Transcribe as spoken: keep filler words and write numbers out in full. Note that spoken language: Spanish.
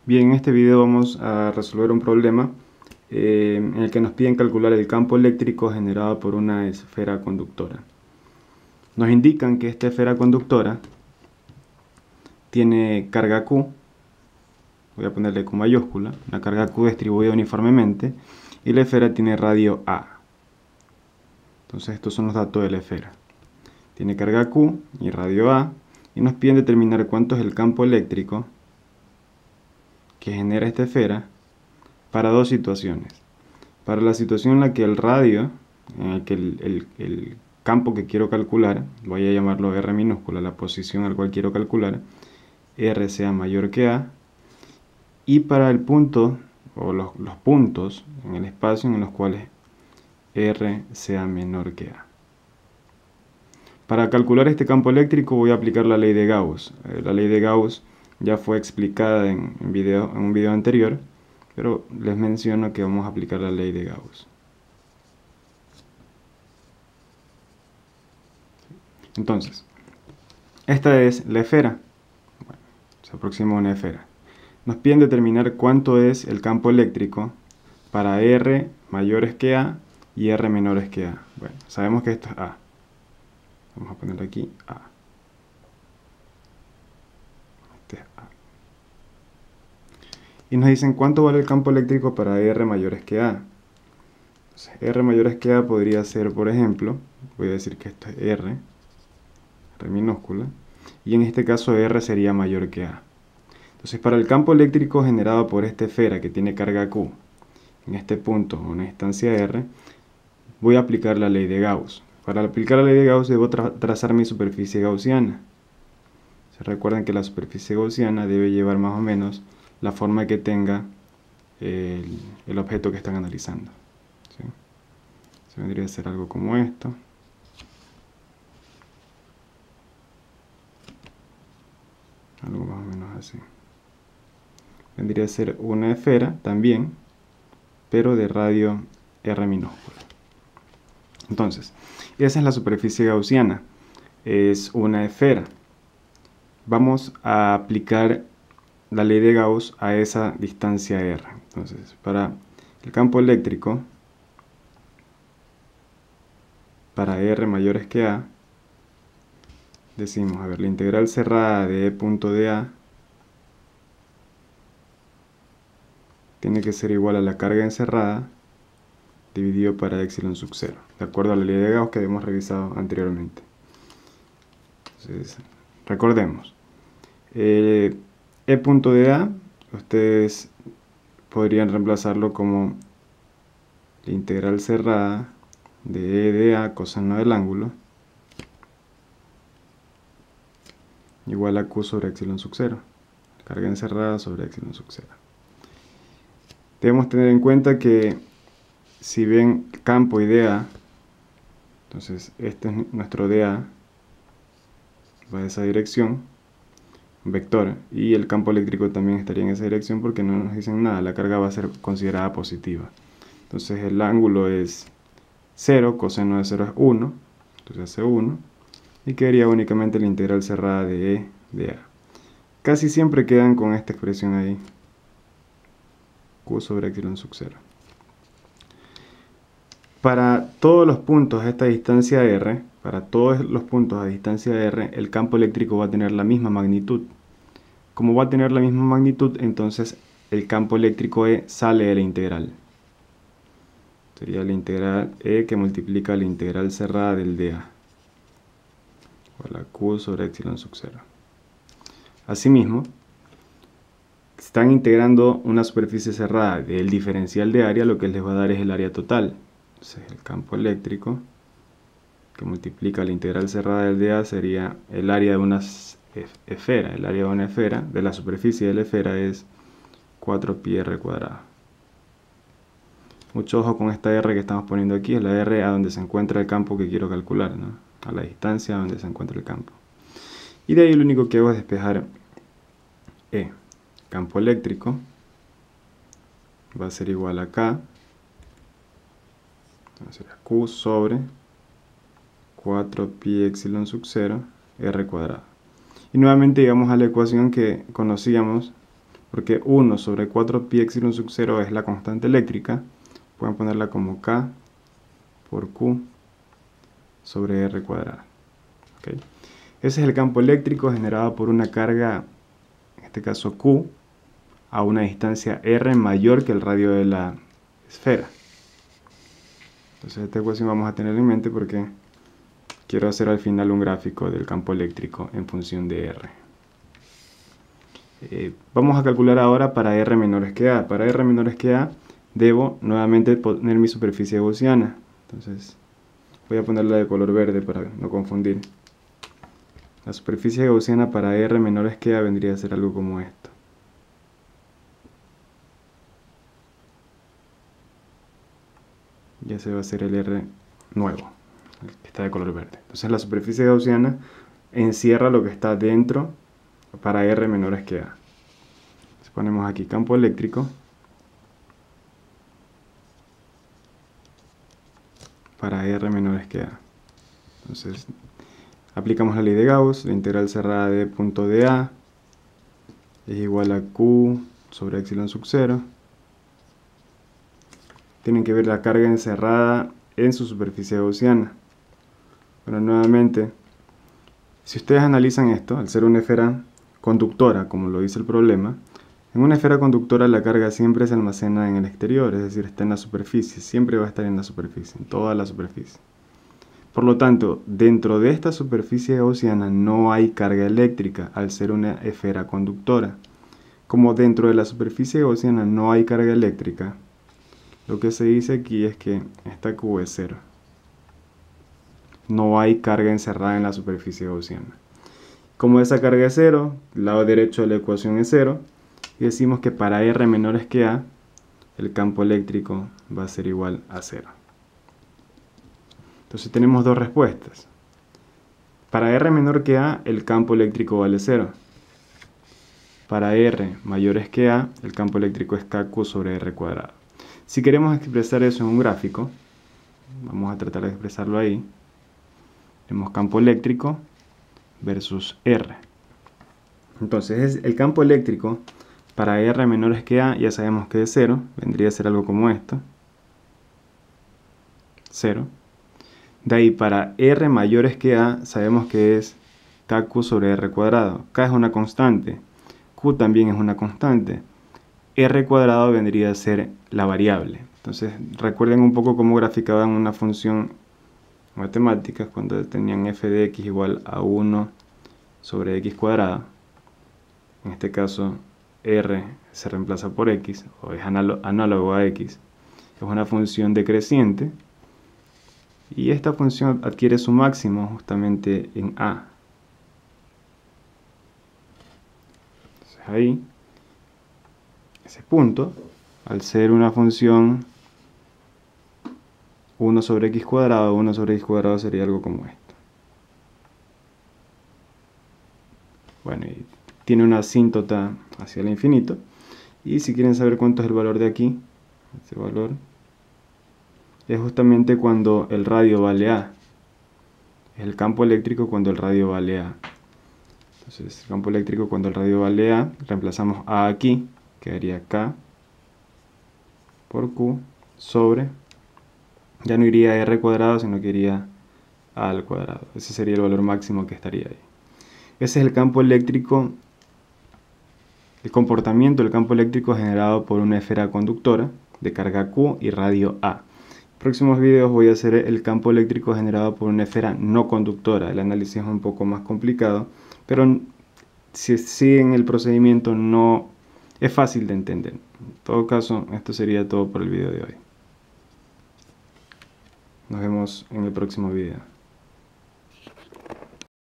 Bien, en este video vamos a resolver un problema eh, en el que nos piden calcular el campo eléctrico generado por una esfera conductora. Nos indican que esta esfera conductora tiene carga Q, voy a ponerle con mayúscula, una carga Q distribuida uniformemente, y la esfera tiene radio A. Entonces estos son los datos de la esfera. Tiene carga Q y radio A, y nos piden determinar cuánto es el campo eléctrico que genera esta esfera para dos situaciones. Para la situación en la que el radio, en el que el, el, el campo que quiero calcular, voy a llamarlo R minúscula, la posición al cual quiero calcular, R sea mayor que A, y para el punto, o los, los puntos en el espacio en los cuales R sea menor que A. Para calcular este campo eléctrico voy a aplicar la ley de Gauss. Eh, la ley de Gauss ya fue explicada en, en, video, en un video anterior, pero les menciono que vamos a aplicar la ley de Gauss. Entonces, esta es la esfera. Bueno, se aproxima una esfera. Nos piden determinar cuánto es el campo eléctrico para R mayores que A y R menores que A. Bueno, sabemos que esto es A. Vamos a poner aquí A. Este es A. Y nos dicen cuánto vale el campo eléctrico para R mayores que A. Entonces, R mayores que A podría ser, por ejemplo, voy a decir que esto es R, R minúscula, y en este caso R sería mayor que A. Entonces, para el campo eléctrico generado por esta esfera que tiene carga Q, en este punto o en esta instancia R, voy a aplicar la ley de Gauss. Para aplicar la ley de Gauss debo tra trazar mi superficie gaussiana. Se recuerdan que la superficie gaussiana debe llevar más o menos la forma que tenga el, el objeto que están analizando. ¿Sí? Se vendría a ser algo como esto. Algo más o menos así. Vendría a ser una esfera también, pero de radio R minúscula. Entonces, esa es la superficie gaussiana. Es una esfera. Vamos a aplicar la ley de Gauss a esa distancia R. Entonces, para el campo eléctrico, para R mayores que A, decimos, a ver, la integral cerrada de E punto de A tiene que ser igual a la carga encerrada dividido para epsilon sub cero, de acuerdo a la ley de Gauss que habíamos revisado anteriormente. Entonces, recordemos, eh, E punto de A, ustedes podrían reemplazarlo como la integral cerrada de E de A coseno del ángulo igual a Q sobre epsilon sub cero, carga encerrada sobre epsilon sub cero. Debemos tener en cuenta que si ven campo y D A, entonces este es nuestro D A, va en esa dirección, vector, y el campo eléctrico también estaría en esa dirección porque no nos dicen nada, la carga va a ser considerada positiva. Entonces el ángulo es cero, coseno de cero es uno, entonces hace uno, y quedaría únicamente la integral cerrada de E de A. Casi siempre quedan con esta expresión ahí, Q sobre epsilon sub cero. Para todos los puntos a esta distancia R, para todos los puntos a distancia R, el campo eléctrico va a tener la misma magnitud. Como va a tener la misma magnitud, entonces el campo eléctrico E sale de la integral. Sería la integral E que multiplica la integral cerrada del D A. O la Q sobre epsilon sub cero. Asimismo, están integrando una superficie cerrada del diferencial de área, lo que les va a dar es el área total. Entonces el campo eléctrico que multiplica la integral cerrada del D A sería el área de una esfera. El área de una esfera, de la superficie de la esfera, es cuatro pi r cuadrado. Mucho ojo con esta R que estamos poniendo aquí, es la R a donde se encuentra el campo que quiero calcular, ¿no? A la distancia donde se encuentra el campo. Y de ahí lo único que hago es despejar E. Campo eléctrico va a ser igual a K, entonces Q sobre cuatro pi epsilon sub cero R cuadrado. Y nuevamente llegamos a la ecuación que conocíamos porque uno sobre cuatro pi epsilon sub cero es la constante eléctrica, pueden ponerla como K por Q sobre R cuadrada. ¿Okay? Ese es el campo eléctrico generado por una carga, en este caso Q, a una distancia R mayor que el radio de la esfera. Entonces esta ecuación vamos a tener en mente porque quiero hacer al final un gráfico del campo eléctrico en función de R. Eh, vamos a calcular ahora para R menores que A. Para R menores que A debo nuevamente poner mi superficie gaussiana. Entonces voy a ponerla de color verde para no confundir. La superficie gaussiana para R menores que A vendría a ser algo como esto. Y ese va a ser el R nuevo, el que está de color verde. Entonces la superficie gaussiana encierra lo que está dentro para R menores que A. Entonces ponemos aquí campo eléctrico para R menores que A. Entonces aplicamos la ley de Gauss, la integral cerrada de punto de A es igual a Q sobre epsilon sub cero. Tienen que ver la carga encerrada en su superficie gaussiana. Bueno, nuevamente, si ustedes analizan esto, al ser una esfera conductora, como lo dice el problema, en una esfera conductora la carga siempre se almacena en el exterior, es decir, está en la superficie, siempre va a estar en la superficie, en toda la superficie. Por lo tanto, dentro de esta superficie gaussiana no hay carga eléctrica, al ser una esfera conductora. Como dentro de la superficie gaussiana no hay carga eléctrica, lo que se dice aquí es que esta Q es cero. No hay carga encerrada en la superficie gaussiana. Como esa carga es cero, el lado derecho de la ecuación es cero, y decimos que para R menores que A, el campo eléctrico va a ser igual a cero. Entonces tenemos dos respuestas. Para R menor que A, el campo eléctrico vale cero. Para R mayores que A, el campo eléctrico es K Q sobre R cuadrado. Si queremos expresar eso en un gráfico, vamos a tratar de expresarlo ahí. Tenemos campo eléctrico versus R. Entonces el campo eléctrico para R menores que A ya sabemos que es cero, vendría a ser algo como esto. cero. De ahí para R mayores que A sabemos que es K Q sobre R cuadrado. K es una constante, Q también es una constante. R cuadrado vendría a ser la variable. Entonces recuerden un poco cómo graficaban una función matemática cuando tenían f de x igual a uno sobre x cuadrada. En este caso R se reemplaza por x, o es análogo a x. Es una función decreciente y esta función adquiere su máximo justamente en A. Entonces ahí, ese punto, al ser una función uno sobre x cuadrado, uno sobre x cuadrado sería algo como esto. Bueno, y tiene una asíntota hacia el infinito. Y si quieren saber cuánto es el valor de aquí, este valor es justamente cuando el radio vale A. Es el campo eléctrico cuando el radio vale A. Entonces, el campo eléctrico cuando el radio vale A, reemplazamos A aquí, quedaría K por Q sobre, ya no iría R cuadrado, sino que iría A al cuadrado. Ese sería el valor máximo que estaría ahí. Ese es el campo eléctrico, el comportamiento del campo eléctrico generado por una esfera conductora de carga Q y radio A. En próximos videos voy a hacer el campo eléctrico generado por una esfera no conductora. El análisis es un poco más complicado, pero si siguen el procedimiento no es fácil de entender. En todo caso, esto sería todo por el video de hoy. Nos vemos en el próximo video.